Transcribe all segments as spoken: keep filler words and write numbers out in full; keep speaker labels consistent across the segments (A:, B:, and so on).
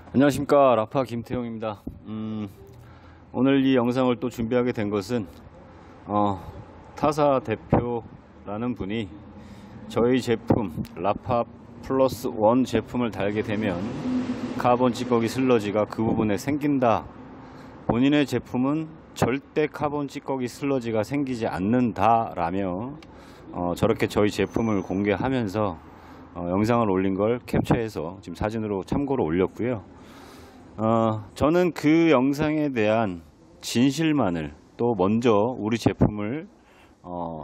A: 안녕하십니까, 라파 김태용입니다. 음, 오늘 이 영상을 또 준비하게 된 것은 어, 타사 대표라는 분이 저희 제품 라파 플러스 원 제품을 달게 되면 카본 찌꺼기 슬러지가 그 부분에 생긴다, 본인의 제품은 절대 카본 찌꺼기 슬러지가 생기지 않는다 라며 어, 저렇게 저희 제품을 공개하면서 어, 영상을 올린 걸 캡처해서 지금 사진으로 참고로 올렸고요. 어, 저는 그 영상에 대한 진실만을, 또 먼저 우리 제품을 어,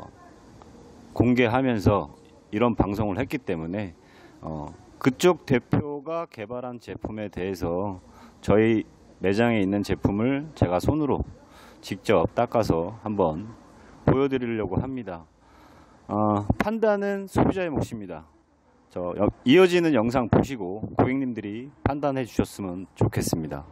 A: 공개하면서 이런 방송을 했기 때문에 어, 그쪽 대표가 개발한 제품에 대해서 저희 매장에 있는 제품을 제가 손으로 직접 닦아서 한번 보여드리려고 합니다. 어, 판단은 소비자의 몫입니다. 저 이어지는 영상 보시고 고객님들이 판단해 주셨으면 좋겠습니다.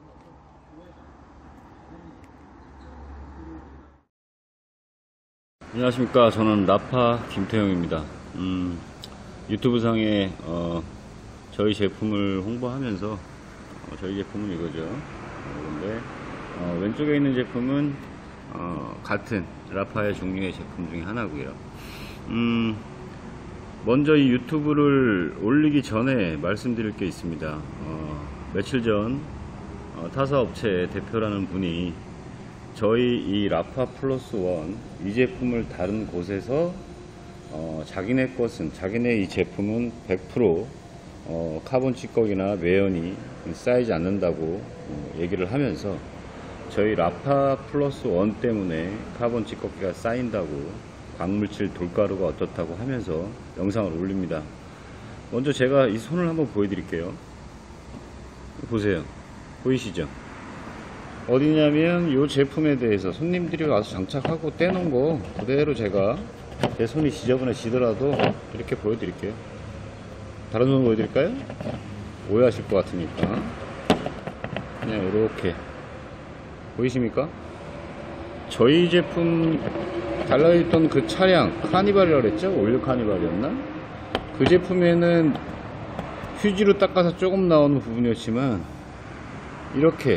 A: 안녕하십니까, 저는 라파 김태용입니다. 음, 유튜브 상에 어, 저희 제품을 홍보하면서 어, 저희 제품은 이거죠. 그런데 어, 왼쪽에 있는 제품은 어, 같은 라파의 종류의 제품 중에 하나고요. 음, 먼저 이 유튜브를 올리기 전에 말씀드릴 게 있습니다. 어, 며칠 전 어, 타사업체 대표라는 분이 저희 이 라파 플러스 원 이 제품을 다른 곳에서 어, 자기네 것은, 자기네 이 제품은 백 퍼센트 어, 카본 찌꺼기나 매연이 쌓이지 않는다고 어, 얘기를 하면서 저희 라파 플러스 원 때문에 카본 찌꺼기가 쌓인다고, 광물질 돌가루가 어떻다고 하면서 영상을 올립니다. 먼저 제가 이 손을 한번 보여드릴게요. 보세요. 보이시죠? 어디냐면 이 제품에 대해서 손님들이 와서 장착하고 떼놓은 거 그대로 제가 제 손이 지저분해지더라도 이렇게 보여드릴게요. 다른 손 보여드릴까요? 오해하실 것 같으니까 그냥 이렇게 보이십니까? 저희 제품 달라있던 그 차량, 카니발이라고 그랬죠? 올류 카니발이었나? 그 제품에는 휴지로 닦아서 조금 나오는 부분이었지만 이렇게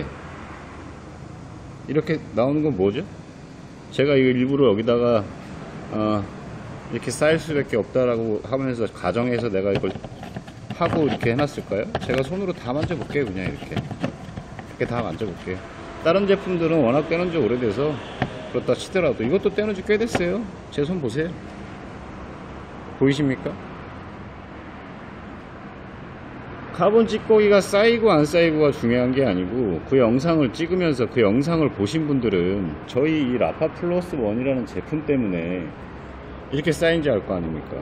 A: 이렇게 나오는 건 뭐죠? 제가 이거 일부러 여기다가 어, 이렇게 쌓일 수밖에 없다라고 하면서 가정해서 내가 이걸 하고 이렇게 해놨을까요? 제가 손으로 다 만져볼게요. 그냥 이렇게 이렇게 다 만져볼게요. 다른 제품들은 워낙 떼놓은 지 오래돼서 그렇다 치더라도 이것도 떼놓은 지 꽤 됐어요. 제 손 보세요. 보이십니까? 카본 찌꺼기가 쌓이고 안 쌓이고가 중요한 게 아니고, 그 영상을 찍으면서 그 영상을 보신 분들은 저희 이 라파 플러스 원이라는 제품 때문에 이렇게 쌓인지 알 거 아닙니까?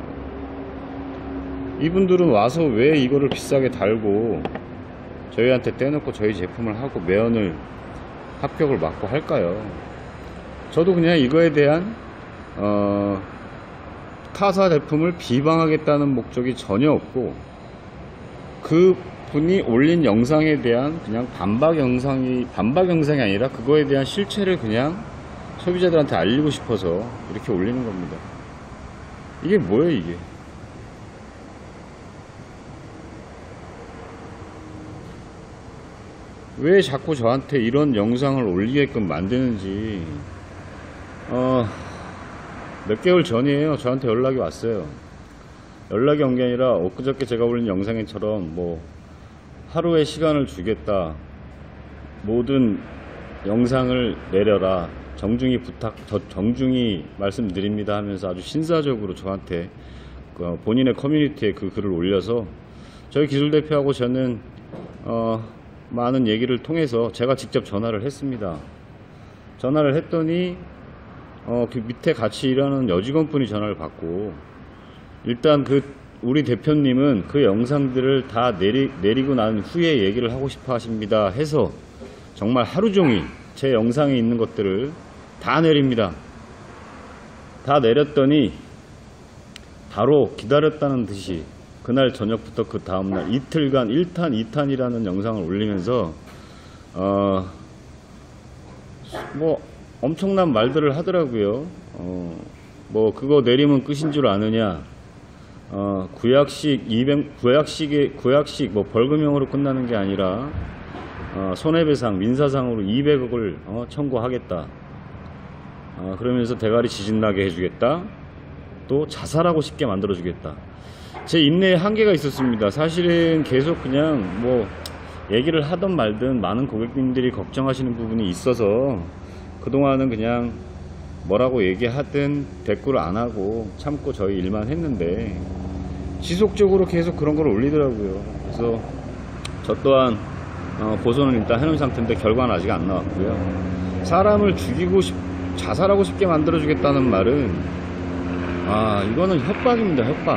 A: 이분들은 와서 왜 이거를 비싸게 달고 저희한테 떼놓고 저희 제품을 하고 매연을 합격을 맞고 할까요? 저도 그냥 이거에 대한 어, 타사 제품을 비방하겠다는 목적이 전혀 없고, 그 분이 올린 영상에 대한 그냥 반박 영상이 반박 영상이 아니라 그거에 대한 실체를 그냥 소비자들한테 알리고 싶어서 이렇게 올리는 겁니다. 이게 뭐예요, 이게? 왜 자꾸 저한테 이런 영상을 올리게끔 만드는지. 어, 몇 개월 전이에요. 저한테 연락이 왔어요. 연락이 온 게 아니라 엊그저께 제가 올린 영상에처럼 뭐 하루의 시간을 주겠다, 모든 영상을 내려라, 정중히 부탁, 정중히 말씀드립니다 하면서 아주 신사적으로 저한테 본인의 커뮤니티에 그 글을 올려서 저희 기술대표하고 저는 어, 많은 얘기를 통해서 제가 직접 전화를 했습니다. 전화를 했더니 어, 그 밑에 같이 일하는 여직원분이 전화를 받고, 일단 그 우리 대표님은 그 영상들을 다 내리, 내리고 난 후에 얘기를 하고 싶어 하십니다 해서 정말 하루종일 제 영상에 있는 것들을 다 내립니다. 다 내렸더니 바로 기다렸다는 듯이 그날 저녁부터 그 다음날 이틀간 일 탄 이 탄이라는 영상을 올리면서 어, 뭐 엄청난 말들을 하더라고요. 어, 뭐 그거 내리면 끝인 줄 아느냐, 어, 구약식 이백 구약식의 구약식 뭐 벌금형으로 끝나는 게 아니라 어, 손해배상 민사상으로 이백억을 어, 청구하겠다. 어, 그러면서 대가리 지진나게 해주겠다. 또 자살하고 싶게 만들어주겠다. 제 인내에 한계가 있었습니다. 사실은 계속 그냥 뭐 얘기를 하던 말든 많은 고객님들이 걱정하시는 부분이 있어서 그동안은 그냥 뭐라고 얘기하든 댓글을 안 하고 참고 저희 일만 했는데 지속적으로 계속 그런 걸 올리더라고요. 그래서 저 또한 어, 고소는 일단 해놓은 상태인데 결과는 아직 안 나왔고요. 사람을 죽이고 싶, 자살하고 싶게 만들어 주겠다는 말은 아 이거는 협박입니다. 협박.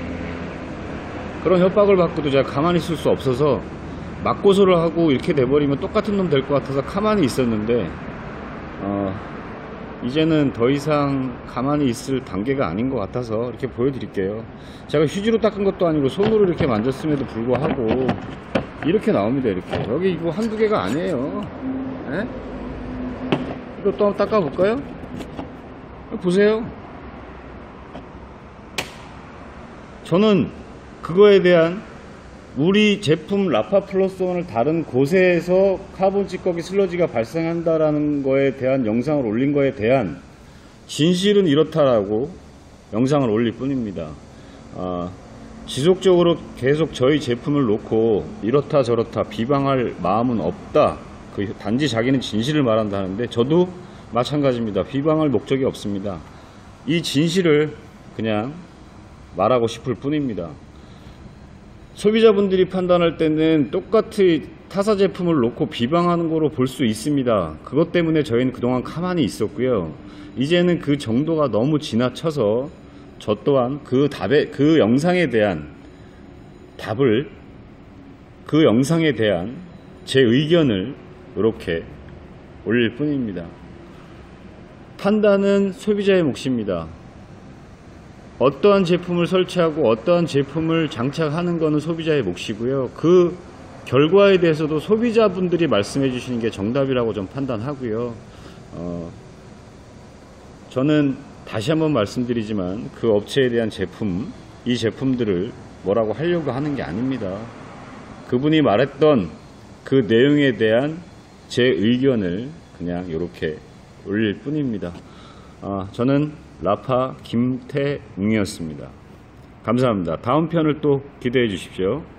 A: 그런 협박을 받고도 제가 가만히 있을 수 없어서 맞고소를 하고 이렇게 돼버리면 똑같은 놈 될 것 같아서 가만히 있었는데 어, 이제는 더 이상 가만히 있을 단계가 아닌 것 같아서 이렇게 보여드릴게요. 제가 휴지로 닦은 것도 아니고 손으로 이렇게 만졌음에도 불구하고 이렇게 나옵니다. 이렇게 여기 이거 한두 개가 아니에요. 에? 이거 또 한번 닦아볼까요? 보세요. 저는 그거에 대한 우리 제품 라파 플러스 원을 다른 곳에서 카본 찌꺼기 슬러지가 발생한다라는 거에 대한 영상을 올린 거에 대한 진실은 이렇다라고 영상을 올릴 뿐입니다. 아, 지속적으로 계속 저희 제품을 놓고 이렇다 저렇다 비방할 마음은 없다. 그 단지 자기는 진실을 말한다는데 저도 마찬가지입니다. 비방할 목적이 없습니다. 이 진실을 그냥 말하고 싶을 뿐입니다. 소비자분들이 판단할 때는 똑같이 타사 제품을 놓고 비방하는 거로 볼 수 있습니다. 그것 때문에 저희는 그동안 가만히 있었고요. 이제는 그 정도가 너무 지나쳐서 저 또한 그 답에, 그 영상에 대한 답을, 그 영상에 대한 제 의견을 이렇게 올릴 뿐입니다. 판단은 소비자의 몫입니다. 어떠한 제품을 설치하고 어떠한 제품을 장착하는 것은 소비자의 몫이고요. 그 결과에 대해서도 소비자분들이 말씀해 주시는 게 정답이라고 좀 판단하고요. 어, 저는 다시 한번 말씀드리지만 그 업체에 대한 제품, 이 제품들을 뭐라고 하려고 하는 게 아닙니다. 그분이 말했던 그 내용에 대한 제 의견을 그냥 이렇게 올릴 뿐입니다. 아, 저는 라파 김태웅이었습니다. 감사합니다. 다음 편을 또 기대해 주십시오.